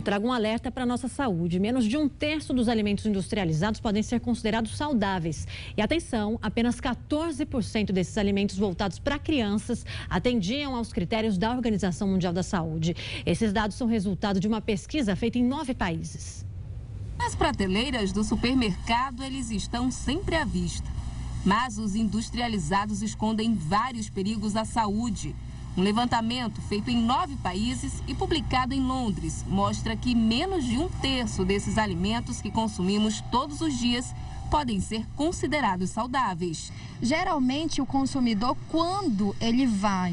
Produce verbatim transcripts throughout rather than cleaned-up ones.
trago um alerta para a nossa saúde. Menos de um terço dos alimentos industrializados podem ser considerados saudáveis. E atenção, apenas quatorze por cento desses alimentos voltados para crianças atendiam aos critérios da Organização Mundial da Saúde. Esses dados são resultado de uma pesquisa feita em nove países. Nas prateleiras do supermercado, eles estão sempre à vista. Mas os industrializados escondem vários perigos à saúde. Um levantamento feito em nove países e publicado em Londres mostra que menos de um terço desses alimentos que consumimos todos os dias podem ser considerados saudáveis. Geralmente, o consumidor, quando ele vai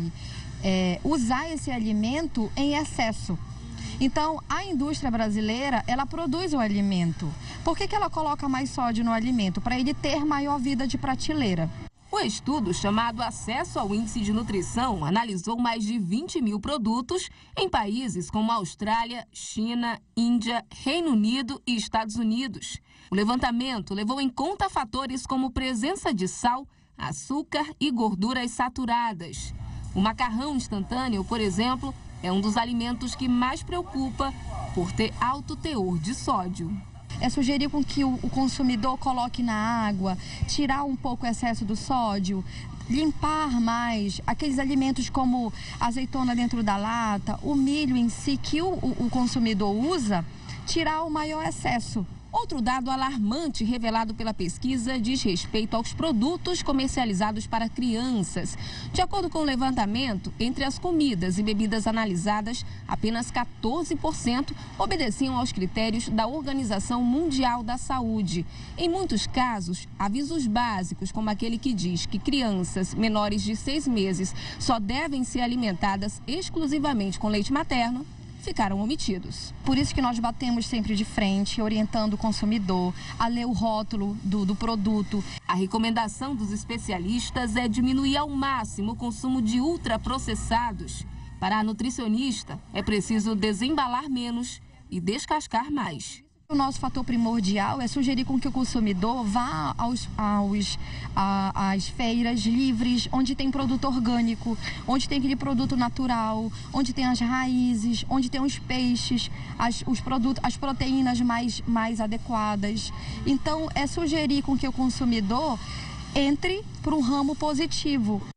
é, usar esse alimento em excesso. Então, a indústria brasileira, ela produz o alimento. Por que que ela coloca mais sódio no alimento? Para ele ter maior vida de prateleira. O estudo, chamado Acesso ao Índice de Nutrição, analisou mais de vinte mil produtos em países como Austrália, China, Índia, Reino Unido e Estados Unidos. O levantamento levou em conta fatores como presença de sal, açúcar e gorduras saturadas. O macarrão instantâneo, por exemplo, é um dos alimentos que mais preocupa por ter alto teor de sódio. É sugerir com que o consumidor coloque na água, tirar um pouco o excesso do sódio, limpar mais aqueles alimentos como azeitona dentro da lata, o milho em si que o, o consumidor usa, tirar o maior excesso. Outro dado alarmante revelado pela pesquisa diz respeito aos produtos comercializados para crianças. De acordo com o levantamento, entre as comidas e bebidas analisadas, apenas quatorze por cento obedeciam aos critérios da Organização Mundial da Saúde. Em muitos casos, avisos básicos, como aquele que diz que crianças menores de seis meses só devem ser alimentadas exclusivamente com leite materno, ficaram omitidos. Por isso que nós batemos sempre de frente, orientando o consumidor a ler o rótulo do, do produto. A recomendação dos especialistas é diminuir ao máximo o consumo de ultraprocessados. Para a nutricionista, é preciso desembalar menos e descascar mais. O nosso fator primordial é sugerir com que o consumidor vá aos, aos, a, às feiras livres, onde tem produto orgânico, onde tem aquele produto natural, onde tem as raízes, onde tem os peixes, as, os produtos, as proteínas mais, mais adequadas. Então, é sugerir com que o consumidor entre para um ramo positivo.